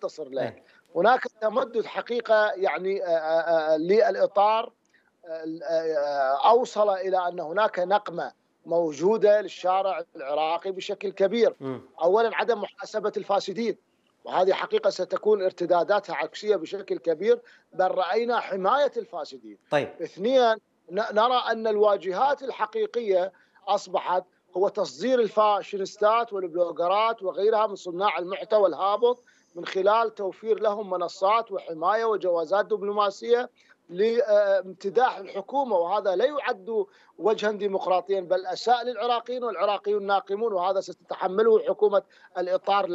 ننتصر له. إيه. هناك تمدد حقيقة يعني للإطار أوصل إلى أن هناك نقمة موجودة للشارع العراقي بشكل كبير. مم. أولا عدم محاسبة الفاسدين، وهذه حقيقة ستكون ارتداداتها عكسية بشكل كبير، بل رأينا حماية الفاسدين. طيب. اثنيا نرى أن الواجهات الحقيقية أصبحت هو تصدير الفاشينيستات والبلوغرات وغيرها من صناع المحتوى الهابط، من خلال توفير لهم منصات وحماية وجوازات دبلوماسية لامتداح الحكومة، وهذا لا يعد وجها ديمقراطيا بل أساء للعراقيين، والعراقيون ناقمون، وهذا ستتحمله حكومة الإطار